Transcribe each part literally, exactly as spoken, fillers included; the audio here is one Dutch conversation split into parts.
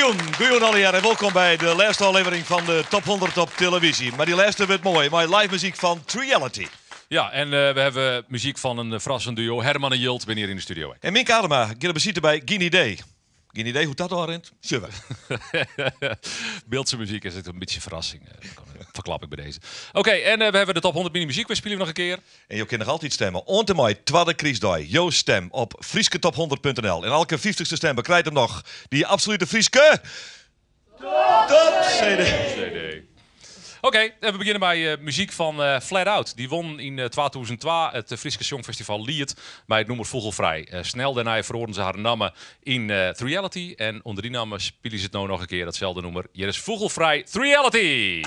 Goeien, goeien alweer en welkom bij de laatste aflevering van de Top honderd op televisie. Maar die laatste werd mooi, maar live muziek van Triality. Ja, en uh, we hebben muziek van een uh, verrassend duo. Herman en Jilt ben hier in de studio. En Mink Adema, ik heb bezitten bij Geen Idee. Geen idee hoe dat al rent? Zullen Beeldse muziek is het een beetje verrassing. Uh, verklap ik bij deze. Oké, okay, en uh, we hebben de Top honderd mini muziek. We spelen nog een keer. En je kunt nog altijd stemmen. On mij, tweede kriesdag. Jouw stem op frieske top honderd punt n l. En elke vijftigste stem bekrijgt hem nog die absolute Frieske Top C D. Oké, okay, we beginnen bij uh, muziek van uh, Flat Out. Die won in uh, tweeduizend twee het uh, Frieske Songfestival Lied bij het nummer Vogelvrij. Uh, snel daarna verhoorden ze haar namen in uh, Triality. En onder die namen spelen ze het nou nog een keer, datzelfde nummer. Hier is Vogelvrij Triality.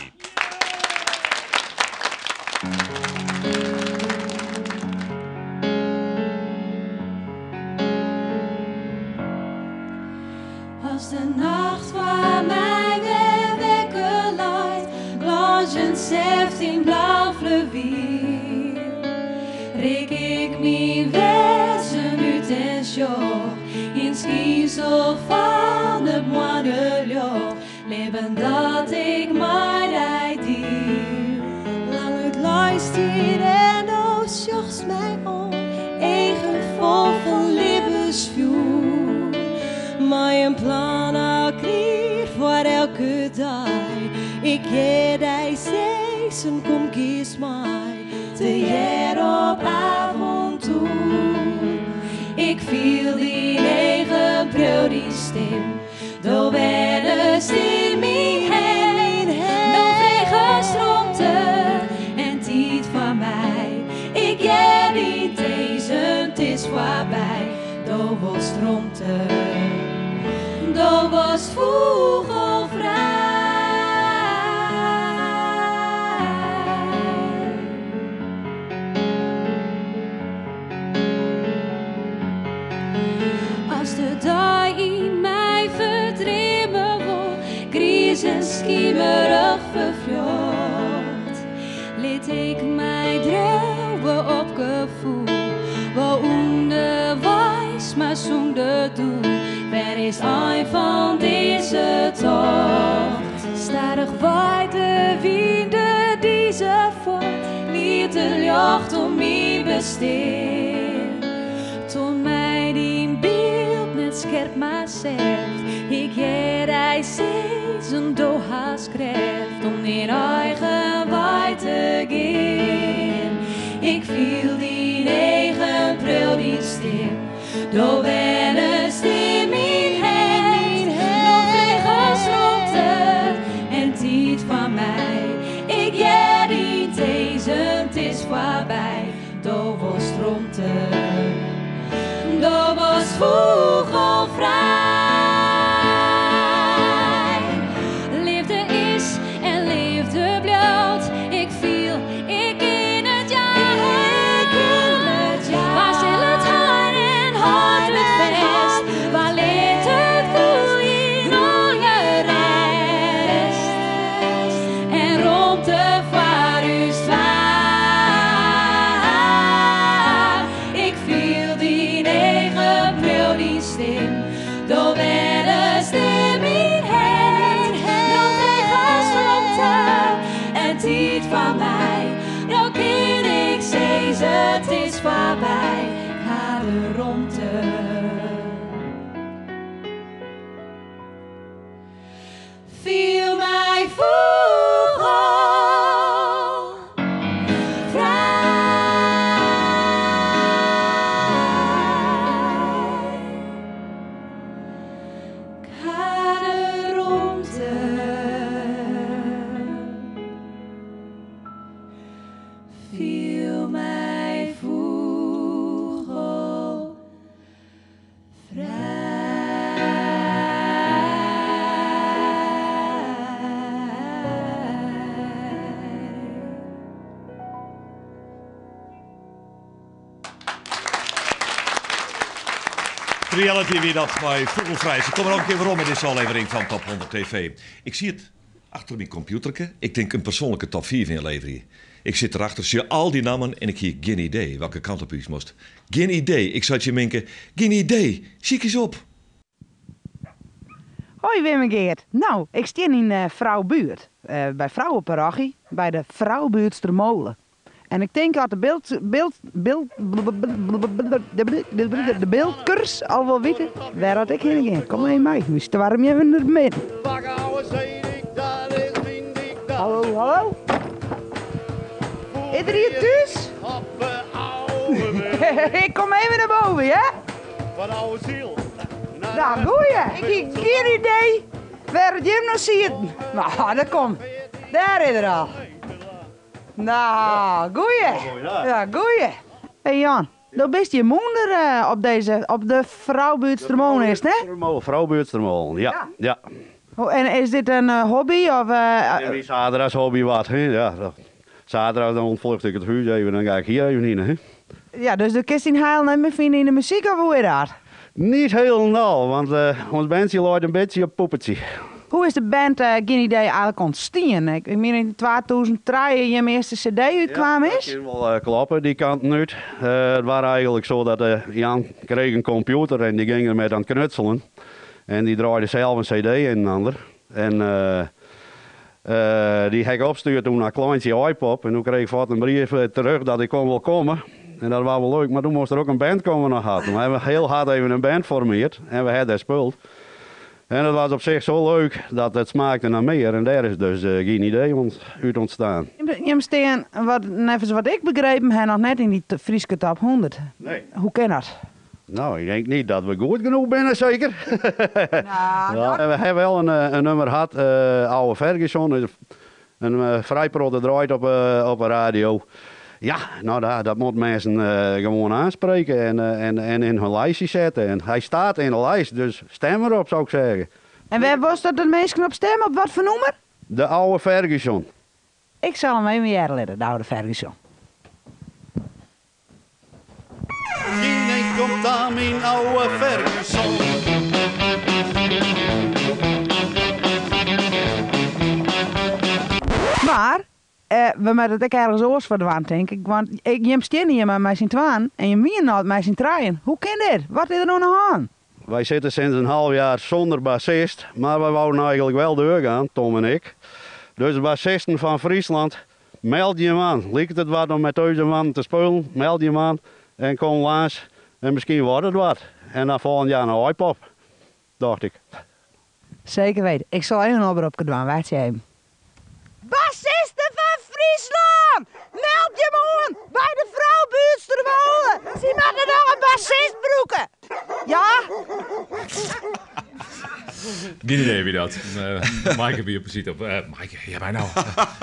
Als de nacht van mij weer wekken laat, glanzend zeventien blauw fluwiel, reek ik mijn wezen uit en sjoch, in schiezel van het moine lucht, leven dat ik mij diel. Lang het luistert en o sjochts mij om, eigen vol van levensvuur. Mijn plan al kreeg voor elke dag. Ik geef die zezen, kom kies mij. Te jaar op avontuur. Ik viel die eigen bril, die stem. Door werden stem mijn heen. Door vregen stroomte en tijd van mij. Ik geef niet deze, het is voorbij. Door was stroomte. Door was vogelvrij. Als de dag in mij verdreven wordt, gries en schiemerig vervlocht, liet ik mij drouwen op gevoel, waaronder wijs maar zonder doel. Wer is een van deze tocht? Stadig waait de winden deze voort, liet de lucht om mij besteen. Toen mij die beeld net scherp maar zegt, ik jij hij zijn door haar schrijft om in eigen waai te gaan. Ik viel die eigen prul die stem, door wennen stem in heen, door vregen stroomte en tijd van mij. Ik jij die deze, het is voorbij, door was stroomte, door was vogelvrij. Liefde is en liefde bloot, ik viel, ik in het jaar, ik in het jaar. Waar stil het haar en hart het vest, waar leert het groeien lange rest, en rond de vaar u zwaar. Ik viel die negen bril die stem, door werden stem in heen, nog tegen stroomte en tijd van mij. Nou ken ik steeds, het is voorbij, ga de rondte. Viel mij vogel vrij. Ga de rondte. Viel mij vogel Triality wie dat bij Vogelvrij. Ze komen ook een keer waarom in deze aflevering van Top honderd T V. Ik zie het achter mijn computerke. Ik denk een persoonlijke top vier van je levering. Ik zit erachter, zie al die namen en ik heb geen idee welke kant op iets moest. Geen idee. Ik zou het je denken, geen idee. Zie ik eens op. Hoi Wim en Geert. Nou, ik sta in uh, Vrouwbuurt. Uh, bij Vrouwenparochie. Bij de Vrouwbuurtstermolen. En ik denk dat de beeld, beeld, beeld, de, de beeldkurs al wel weten waar dat ik heen ga. Kom mee mij, wist waarom je in het midden. Hallo, hallo? Is er hier thuis? Ik kom even naar boven, ja? Van oude ziel. Nou, goeie. Ik heb geen idee waar het Jim nog ziet. Nou, dat komt. Daar is er al. Nou, goeie. Ja, goeie. Hé hey Jan, dan bist je moeder uh, op, deze, op de Vrouwbuurtstermolen is, hè? Vrouwbuurtstermolen, ja. ja. ja. Oh, en is dit een uh, hobby of... Uh, en wie zaterdags hobby wat, hè? Ja. Zaterdag dan ontvlucht ik het huis even, dan ga ik hier even in, hè? Ja, dus de kist in Heil niet meer vinden in de muziek of hoe is dat? Niet helemaal, want uh, ons bandje loopt een beetje op poppetje. Hoe is de band uh, Geen Idee eigenlijk ontstaan? Ik meen in tweeduizend drie je eerste cd uitkwam is? Ja, dat kan wel uh, kloppen, die kant niet. Uh, het was eigenlijk zo dat uh, Jan kreeg een computer en die ging er met aan het knutselen. En die draaide zelf een cd in een ander. En uh, uh, die heb ik opgestuurd toen naar Kleintje iPop. En toen kreeg ik wat een brief terug dat ik kon wel komen. En dat was wel leuk, maar toen moest er ook een band komen nog had. We hebben heel hard even een band formeerd en we hebben dat gespeeld. En dat was op zich zo leuk dat het smaakte naar meer. En daar is dus uh, Geen Idee ont, uit ontstaan. Je steen, wat, even wat ik begrepen heb, nog net in die Frieske top honderd. Nee. Hoe kan dat? Nou, ik denk niet dat we goed genoeg zijn, zeker. Nou, ja, we hebben wel een, een nummer gehad, uh, Oude Ferguson. Een, een uh, vrijproduct draait op, uh, op een radio. Ja, nou dat, dat moet mensen uh, gewoon aanspreken en, uh, en, en in hun lijstje zetten. En hij staat in de lijst, dus stem erop zou ik zeggen. En waar was dat de mensen op stemmen? Op wat voor nummer? De Oude Ferguson. Ik zal hem even jaren letten, de Oude Ferguson. Iedereen komt aan mijn oude Ferguson. Maar, uh, we moeten het ook ergens oors voor de waan, denk ik. Want ik, je steen hier maar met zijn twaan en je mien nou met zijn draaien. Hoe kan dit? Wat is er nou nog aan? Wij zitten sinds een half jaar zonder bassist, maar we wouden eigenlijk wel doorgaan, Tom en ik. Dus de bassisten van Friesland, meld je hem aan. Lijkt het wat om met deze man te spelen, meld je hem aan en kom langs. En misschien wordt het wat. En dan volgend jaar naar iPop, dacht ik. Zeker weten. Ik zal even een oproep doen, weet je hem. Bassisten van Friesland! Meld je me aan bij de Vrouwbuurtstermolen! Zie maar er nog een bassist broeken! Ja? Geen idee wie dat. Uh, Maaike wie je precies op. Uh, Maaike, ja mij nou.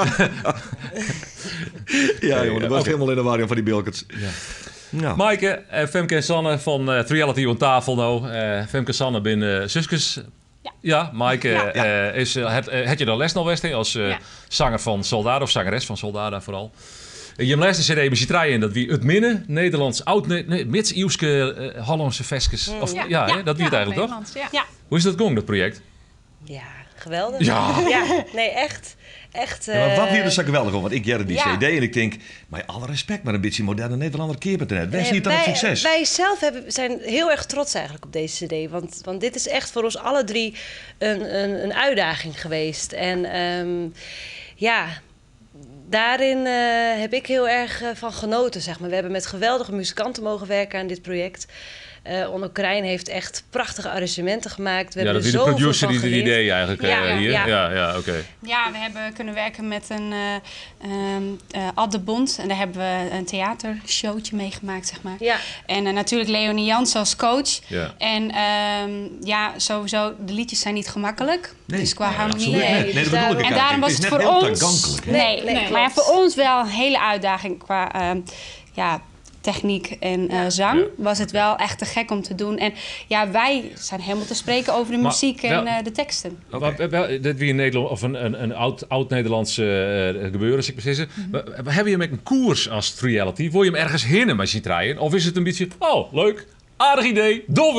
Ja jongen, dat was okay. helemaal in de war van die bilkets. Ja. Nou. Maaike, uh, Femke en Sanne van uh, Triality on tafel nou. Uh, Femke en Sanne binnen uh, zusjes. Ja, ja Maaike, ja. Uh, is, uh, het, uh, had je dan les nog Westing als uh, ja. zanger van Soldada of zangeres van Soldada vooral? Uh, je les de C D met je draaien dat wie het minnen Nederlands oud nee, mits-Ieuwske uh, Hollandse veskes. Of ja, ja, ja, hè, dat wie ja, het eigenlijk toch? Ja. Ja. Hoe is dat gong dat project? Ja, geweldig. Ja, ja nee echt. Echt, uh... ja, maar wat hier dus zo geweldig om, want ik jerde die ja. cd en ik denk, maar alle respect, maar een beetje moderne Nederlander keer het net. Wij zien het dan wij, het succes. Wij zelf hebben, zijn heel erg trots eigenlijk op deze cd, want, want dit is echt voor ons alle drie een, een, een uitdaging geweest. En um, ja, daarin uh, heb ik heel erg uh, van genoten, zeg maar. We hebben met geweldige muzikanten mogen werken aan dit project. Uh, Onno Krijn heeft echt prachtige arrangementen gemaakt. We ja, hebben dat is de producer die het idee eigenlijk ja, uh, hier. Ja, ja, ja oké. Okay. Ja, we hebben kunnen werken met een uh, um, uh, Ad de Bond. En daar hebben we een theatershowtje meegemaakt, zeg maar. Ja. En uh, natuurlijk Leonie Jansen als coach. Ja. En um, ja, sowieso, de liedjes zijn niet gemakkelijk. Nee, dus qua nee, harmonie. Nee, nee, dus dat bedoel ik. En daarom was het, het voor ons... Nee, nee, nee, maar ja, voor ons wel een hele uitdaging qua... Uh, ja, techniek en uh, zang, ja. was het wel echt te gek om te doen. En ja, wij zijn helemaal te spreken over de maar muziek en wel, uh, de teksten. Okay. Wel, dit wie in Nederland of een, een, een oud, oud Nederlandse uh, gebeuren, als ik precies zeg. Mm-hmm. We hebben je met een koers als Triality. Wil je hem ergens hinnen met je draaien? Of is het een beetje, oh, leuk, aardig idee, doffe.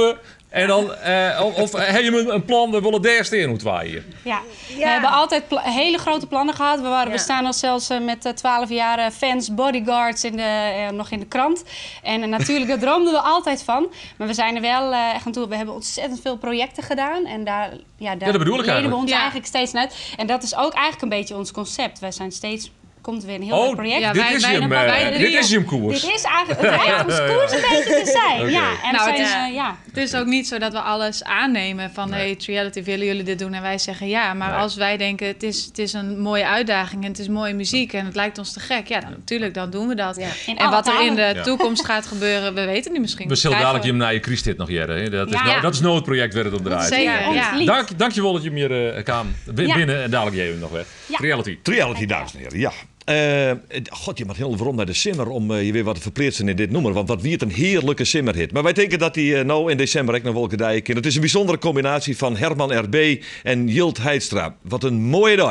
En dan, uh, of, of heb je een, een plan, we willen daar staan hoe twee hier. Ja. Ja. We hebben altijd pla- hele grote plannen gehad. We, waren, Ja. we staan al zelfs uh, met uh, twaalf jaar uh, fans, bodyguards in de, uh, nog in de krant. En uh, natuurlijk, daar droomden we altijd van. Maar we zijn er wel uh, echt aan toe. We hebben ontzettend veel projecten gedaan. En daar, ja, daar Ja, dat bedoel ik leden we eigenlijk. ons Ja. eigenlijk steeds naar uit. En dat is ook eigenlijk een beetje ons concept. Wij zijn steeds... Komt er weer een heel Oh, leuk project. Ja, dit wij- is wij- je hem, wij uh, drieën. dit is je hem koers. Dit is eigenlijk het lijkt ons koers een beetje te zijn. Oké. Ja, en Nou, zijn, het is- uh, ja. Het is ook niet zo dat we alles aannemen van... Nee. hey, Triality, willen jullie dit doen? En wij zeggen ja. Maar Nee. als wij denken, het is, het is een mooie uitdaging... en het is mooie muziek en het lijkt ons te gek... ja, dan, natuurlijk, dan doen we dat. Ja. In En alle wat er in talen. de Ja. toekomst gaat gebeuren, we weten niet misschien. We zullen Krijgen dadelijk je hem naar je Christit nog jaren. Hè? Dat is Ja. nou, Ja. dat is nooit het project waar het om draait. Zeker, Ons ja. lied. Dank, dankjewel dat je hem hier uh, kwam b- Ja. binnen en dadelijk jij hem nog weg. Ja. Reality. Reality, dames en heren, ja. Uh, God, je mag heel rond naar de simmer om uh, je weer wat te verplaatsen in dit nummer. Want wat wierd een heerlijke simmerhit. Maar wij denken dat die uh, nou in december ook nog wel gedijden kan. Het is een bijzondere combinatie van Herman R B en Jilt Heidstra. Wat een mooie dag.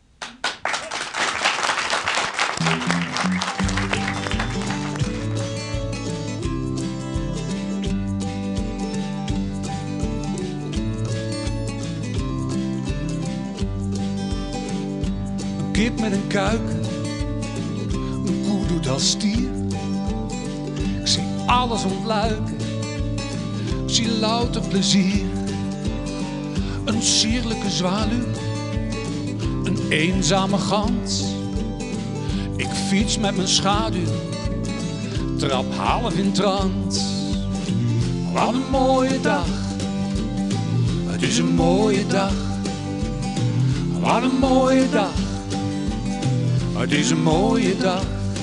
Een kip met een kuiken, een koe doet als stier. Ik zie alles ontluiken, ik zie louter plezier. Een sierlijke zwaluw, een eenzame gans. Ik fiets met mijn schaduw, trap half in trance. Wat een mooie dag, het is een mooie dag. Wat een mooie dag. Het is een mooie dag.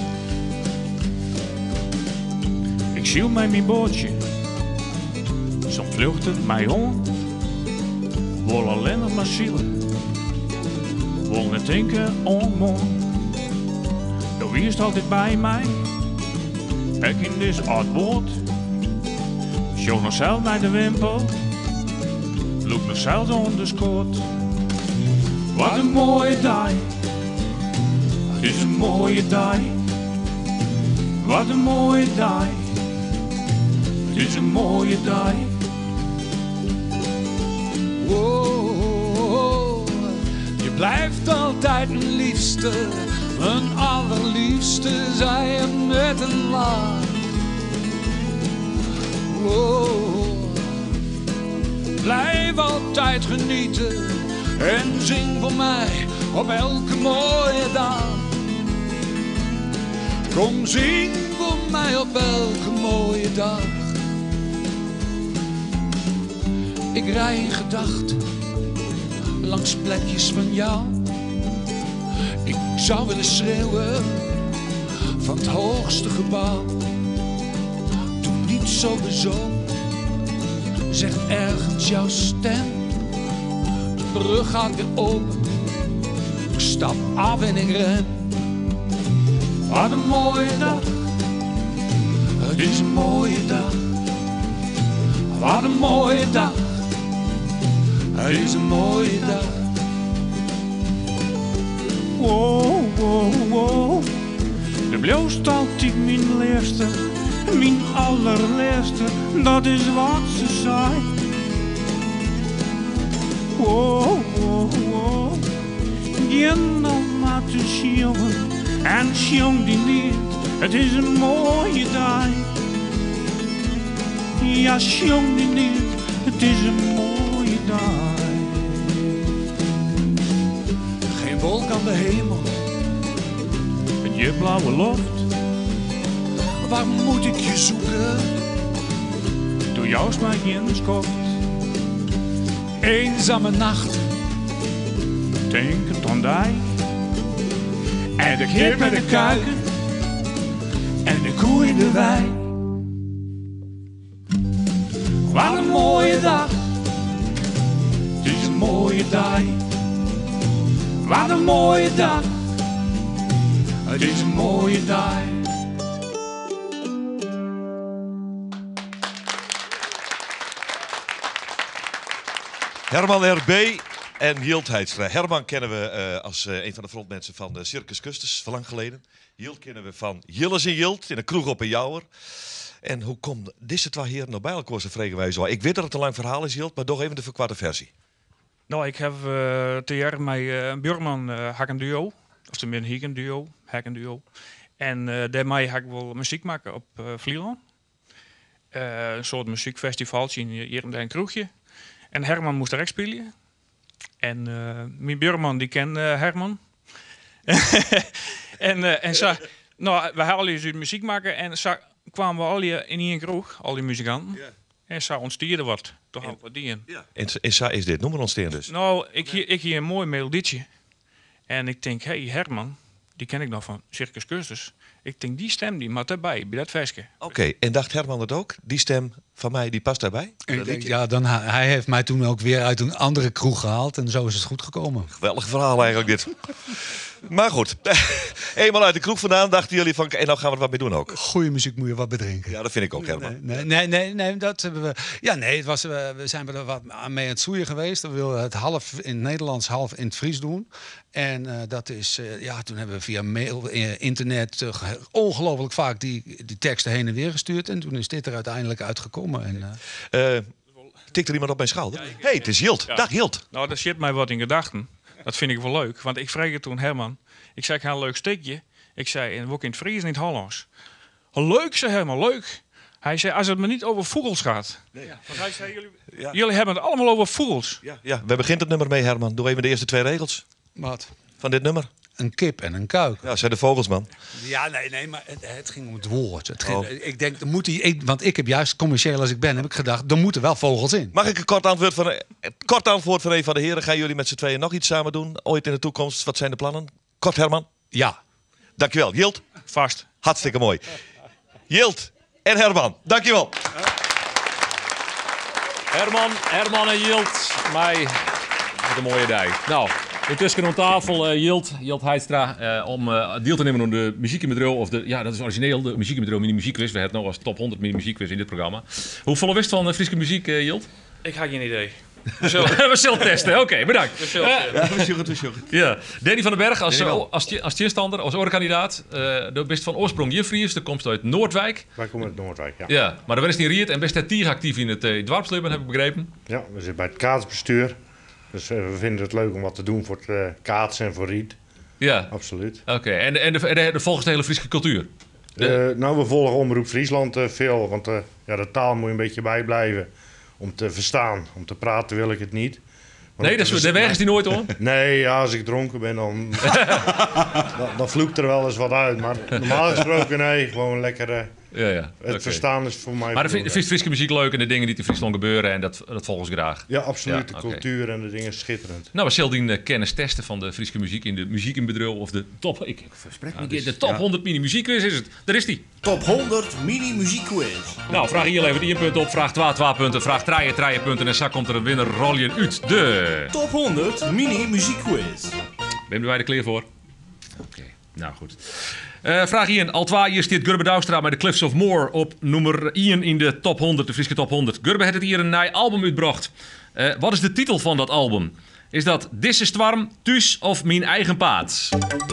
Ik zie met mijn bootje, soms vlucht het mij om. Wil alleen nog maar zielen, wil net denken om om. De wie is altijd bij mij, ik in dit oud boot. Sjouw nog zelf naar de wimpel, loop nog zelf onder de schoot. Wat een mooie dag. Het is een mooie dag, wat een mooie dag. Het is een mooie dag. Wow, je blijft altijd mijn liefste, mijn allerliefste, zei je met een lach. Wow, blijf altijd genieten en zing voor mij op elke mooie dag. Kom zing voor mij op elke mooie dag. Ik rij in gedachten langs plekjes van jou. Ik zou willen schreeuwen van het hoogste gebouw. Doe niet zo bezopen, zegt ergens jouw stem. De brug gaat weer open, ik stap af en ik ren. Wat een mooie dag, het is een mooie dag. Wat een mooie dag, het is een mooie dag. Wow, wow, wow, de blijft altijd mijn liefste, mijn allerliefste, dat is wat ze zei. Wow, wow, wow, je nog maar te jongen. En jong die niet, het is een mooie dag. Ja, jong die niet, het is een mooie dag. Geen wolk aan de hemel, en je blauwe loft. Waar moet ik je zoeken? Door jou smijt je in de skoft. Eenzame nachten, denkend aan die. En de kip met de kuiken en de koe in de wei. Wat een mooie dag, het is een mooie dag. Wat een mooie dag, het is een mooie dag. Herman R B En Jilt Heidstra. Herman kennen we uh, als uh, een van de frontmensen van de Circus Custus, van lang geleden. Jilt kennen we van Jilles en Jilt, in een kroeg op een Jouwer. En hoe komt deze twee heren nou bij elkaar, zo vregen wij zo? Ik weet dat het een lang verhaal is, Jilt, maar toch even de verkwarte versie. Nou, ik heb uh, te jaren met uh, Björman uh, hak een duo. Of tenminste, hik een duo. Hak een duo. En uh, daarmee ga ik wel muziek maken op uh, Vlieland. Uh, een soort muziekfestivaltje in hier en daar een kroegje. En Herman moest direct spelen. En uh, mijn buurman die kent uh, Herman. en uh, en zo, nou, we hadden dus muziek maken en zo kwamen we al die in één kroeg, al die muzikanten. Yeah. En zo ontstierde wat. Toch al wat die. Ja. En, en zo is dit, noem maar ontstaan dus. Nou, ik hier, ik hier een mooi melodietje. En ik denk, hé hey, Herman, die ken ik nog van Circus Custus. Ik denk, die stem die moet erbij, bij dat versje. Oké, okay. En dacht Herman het ook? Die stem van mij, die past daarbij? Ik, ja, dan, hij heeft mij toen ook weer uit een andere kroeg gehaald. En zo is het goed gekomen. Geweldig verhaal eigenlijk dit. Maar goed, eenmaal uit de kroeg vandaan dachten jullie van... en nou gaan we er wat mee doen ook. Goeie muziek moet je wat bedrinken. Ja, dat vind ik ook, Herman. Nee, nee, nee, nee dat hebben we... Ja, nee, het was, we zijn er wat mee aan het zoeien geweest. We wilden het half in het Nederlands, half in het Fries doen. En uh, dat is... Uh, ja, toen hebben we via mail, uh, internet... Uh, ongelooflijk vaak die, die teksten heen en weer gestuurd. En toen is dit er uiteindelijk uitgekomen. En, uh... Uh, tikt er iemand op mijn schouder? Hé, hey, het is Jilt. Ja. Dag, Jilt. Nou, dat zit mij wat in gedachten. Dat vind ik wel leuk. Want ik vroeg het toen Herman. Ik zei, ik ga een leuk steekje. Ik zei, en ook in het Fries en in het Hollands. Leuk, zei Herman, leuk. Hij zei, als het me niet over vogels gaat. Nee. Ja. Want hij zei, jullie, ja. jullie hebben het allemaal over vogels. Ja, ja, we beginnen het nummer mee, Herman. Doe even de eerste twee regels. Wat? Van dit nummer. Een kip en een kuik. Ja, zijn de vogels, man. Ja, nee, nee, maar het, het ging om het woord. Het ging, oh. Ik denk, er moet die, want ik heb juist, commercieel als ik ben, heb ik gedacht, er moeten wel vogels in. Mag ik een kort antwoord van, een kort antwoord van een van de heren? Gaan jullie met z'n tweeën nog iets samen doen? Ooit in de toekomst? Wat zijn de plannen? Kort, Herman? Ja. Dankjewel. Jilt? Vast. Hartstikke mooi. Jilt en Herman, dankjewel. Herman, Herman en Jilt, mij met een mooie dij. Nou, intussen aan tafel uh, Jilt, Jilt Heidstra, uh, om uh, deel te nemen aan de muziek in Bedrol. Of de, ja, dat is origineel, de muziek in Bedrol mini muziekquiz. We hebben het nog als top honderd mini muziekquiz in dit programma. Hoe volle wist van uh, Friese muziek, uh, Jilt? Ik had geen idee. We zullen, we zullen testen, oké, okay, bedankt. We zullen uh, ja, we zullen, we zullen. Ja. Danny van den Berg als, uh, als, als tegenstander, als oorkandidaat. Uh, de best van oorsprong Jeffries, de komst uit Noordwijk. Wij komen uit Noordwijk, ja. Ja, maar dan is in Riet en best het actief in het uh, dorpsleven, heb ik begrepen. Ja, we zitten bij het kaatsbestuur. Dus uh, we vinden het leuk om wat te doen voor het uh, kaatsen en voor Riet. Ja. Absoluut. Oké, okay. en, en, de, de, de volgens de hele Friese cultuur? De... Uh, nou, we volgen Omroep Friesland uh, veel, want uh, ja, de taal moet je een beetje bijblijven. Om te verstaan, om te praten wil ik het niet. Want nee, dat is, de weg is die nooit hoor. Nee, ja, als ik dronken ben, dan, dan, dan vloekt er wel eens wat uit. Maar normaal gesproken, nee, gewoon lekker... Uh, ja, ja. Het okay. verstaan is voor mij... Maar de Friese muziek leuk en de dingen die in Friesland gebeuren en dat, dat volgens graag. Ja, absoluut. Ja, de okay. cultuur en de dingen schitterend. Nou, we zullen die uh, kennis testen van de Friese muziek in de muziek in Bedrol of de top... Ik versprek me dus, de top ja. honderd mini muziekquiz is het. Daar is die. Top honderd mini muziekquiz. Nou, vraag hier even één punt op, vraag twee, twee punten, vraag drie, drie punten en zo komt er een winnaar rollen uit de... Top honderd mini muziekquiz. Ben je bij de kleer voor? Oké, okay. Nou goed. Uh, vraag één. Al twee jaar staat Gurbe Douwstra met de Cliffs of Moher op nummer één in de top honderd, de Friese top honderd. Gurbe heeft het hier een nieuw album uitgebracht. Uh, wat is de titel van dat album? Is dat Dis is Twarm, Thuis of Mijn Eigen Paad?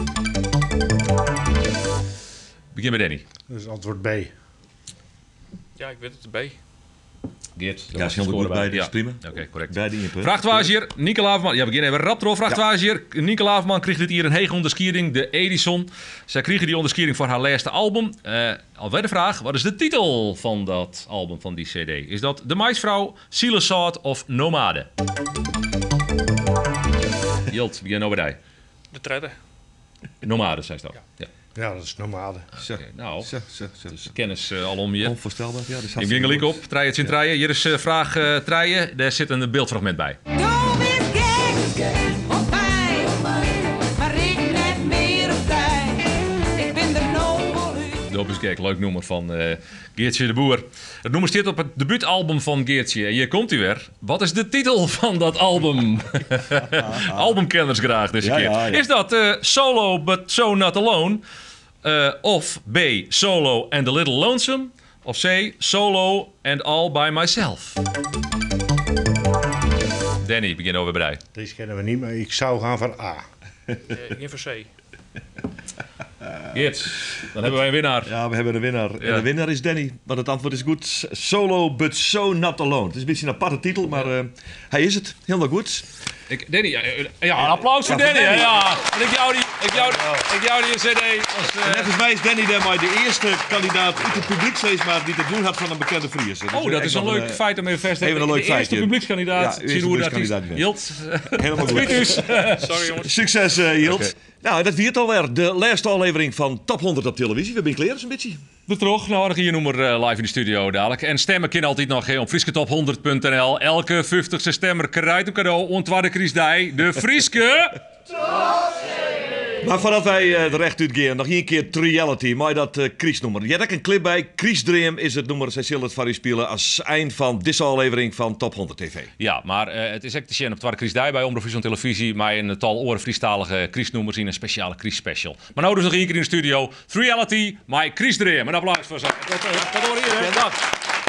Begin met Danny. Dat is antwoord B. Ja, ik weet het, B. Geert. Ja, is heel goed bij, dat is prima. Oké, okay, correct. Bij die Vraag twee hier, Nico Laafman. Ja, we beginnen even rap door. Vraag twee hier. Nico Laafman kreeg dit hier een hege onderscheiding, de Edison. Zij kregen die onderscheiding voor haar laatste album. Uh, alweer de vraag, wat is de titel van dat album, van die cd? Is dat De Maisvrouw, Sielesoort of Nomade? Jilt, begin nou bij die. De Tredder. Nomade, zei ze dan. Ja. Ja. Ja, dat is nomade. Okay, nou, zo, zo, zo. Dus kennis uh, al om je. Onvoorstelbaar. Ja, ik ging gelijk op. Treien het in treien. Hier is uh, vraag uh, treien. Daar zit een beeldfragment bij. Doe eens gek op mij, maar ik net meer op tijd. Ik ben er nou wel uit. Doop is gek, leuk nummer van uh, Geertje de Boer. Het nummer staat op het debuutalbum van Geertje. En hier komt hij weer. Wat is de titel van dat album? Albumkenners graag deze ja, keer. Ja, ja. Is dat uh, Solo But So Not Alone? Uh, of B. Solo and a Little Lonesome? Of C. Solo and All By Myself? Danny, begin over bij. Deze kennen we niet, maar ik zou gaan voor A. Uh, geen voor C. Geert, dan hebben wij een winnaar. Ja, we hebben een winnaar. Ja. En de winnaar is Danny. Maar het antwoord is goed. Solo, but so not alone. Het is een beetje een aparte titel, maar uh, hij is het. Helemaal goed. Ik, Danny, ja, ja, een applaus voor ja, Danny. Danny. Ja. En ik jou die, ik jou, ik jou die C D. Als, uh... Volgens mij is Danny dan maar de eerste kandidaat uit het publieksfeest, maar die het doen had van een bekende Fries. Dus oh, dat is een leuk uh, feit om even vast te hebben. De eerste publiekskandidaat. Ja, zien hoe dat is. Jilt. Helemaal goed. Sorry jongens. Succes, uh, Jilt. Okay. Nou, dat viert alweer. De laatste aflevering van Top honderd op televisie. We zijn klaar zo'n beetje. We terug. Nou, dan ga je nummer uh, live in de studio dadelijk. En stemmen kan altijd nog he, op friesketop honderd punt n l. Elke vijftigste stemmer krijgt een cadeau. Ontwaarde Chris Dij. De Frieske... Maar voordat wij uh, er recht uit gaan, nog één keer Triality. Maar dat uh, Chris-nummer. Je hebt ook een clip bij. Chris Dream is het nummer. Zij zullen het voor u spelen als eind van deze aflevering van Top honderd T V. Ja, maar uh, het is echt te zien op Twarde Chris Dij bij Omroep Friesland Televisie. Maar een tal oren Friestalige Chris-nummers in een speciale Chris-special. Maar nou dus nog één keer in de studio. Triality, my Chris Dream. Een applaus voor ze. Tot hoor hier, hè? Dag.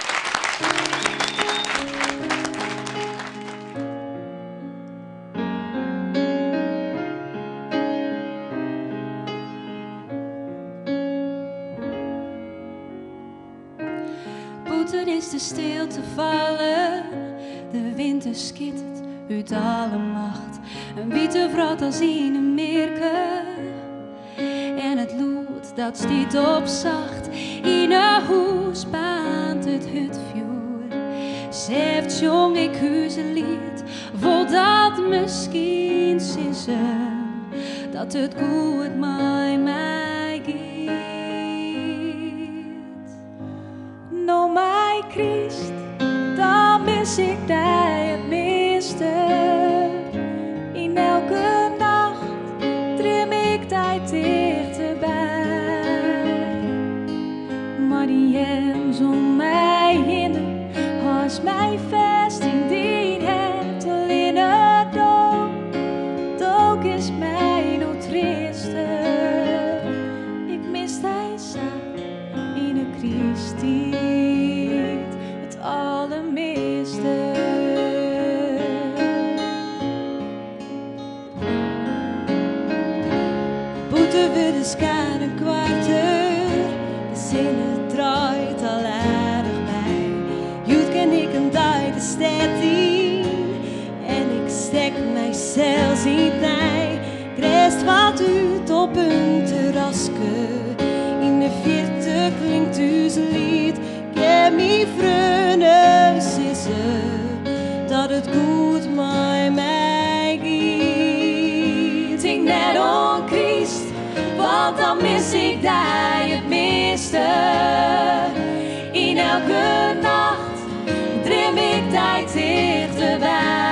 Is de stilte vallen, de winter skittert uit alle macht. Een witte vrouw als in een merken en het lood dat stiet op zacht. In een hoes baant het hutvuur. Zegt jong ik huizenlied, vol dat misschien sissen, dat het goed mij mij gaat. No my Christ, dan mis ik die het meeste. In elke nacht trim ik die dichterbij. Maar die hems om mij heen, als mij vast in die het al in het dood. Ook is mij nog triester. Ik mis die zaak in een Christie. De skade kwartier, de zinnen draait al aardig bij. Joet ken ik een dag de stad in en ik stek mijzelf niet bij. Krijst wat uit op een terraske, in de vierte klinkt uw lied. Ken mijn vrienden sissen, dat het goed met mij gaat. Ik net on Christ. Want dan mis ik die het meeste. In elke nacht drim ik die dichterbij.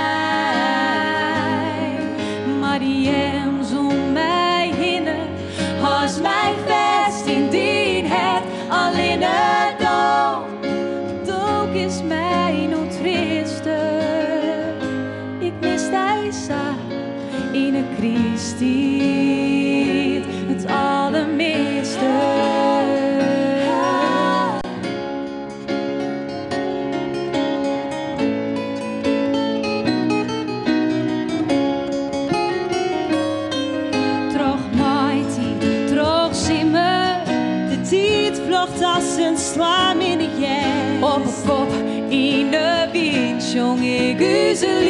Maar die hems om mij heen, als mij vast in die het al in het dood. Ook is mij nog triester. Ik mis die zaak in een Christie. Het allermeeste. Troch mighty, troch simmer, de tijd vlocht als een storm in de jazz. Op een kop in de wind zong ik u ze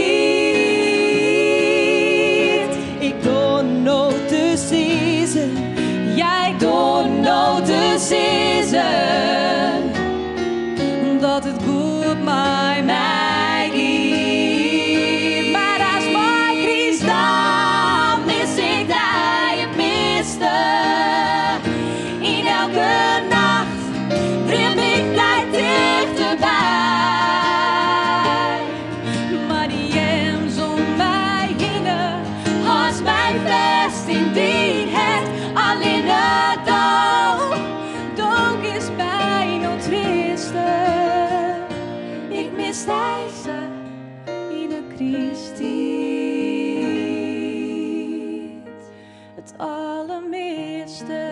lied. Ik don't know the season. Jij don't know the season. Dat het goed met mij gaat. Maar als mijn Christ dan mis ik die het meeste. In elke nacht drim ik die dichterbij. Maar die hems om mij heen, als mijn vast in die het al in het dood. Ook is mij nog triester. Ik mis deze in de Christie. Het allermeeste.